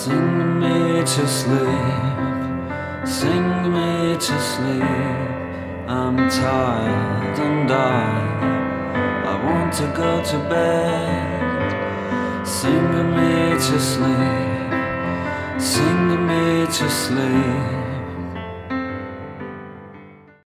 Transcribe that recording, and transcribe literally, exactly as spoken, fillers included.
Sing me to sleep, sing me to sleep. I'm tired and I, I want to go to bed. Sing me to sleep, sing me to sleep.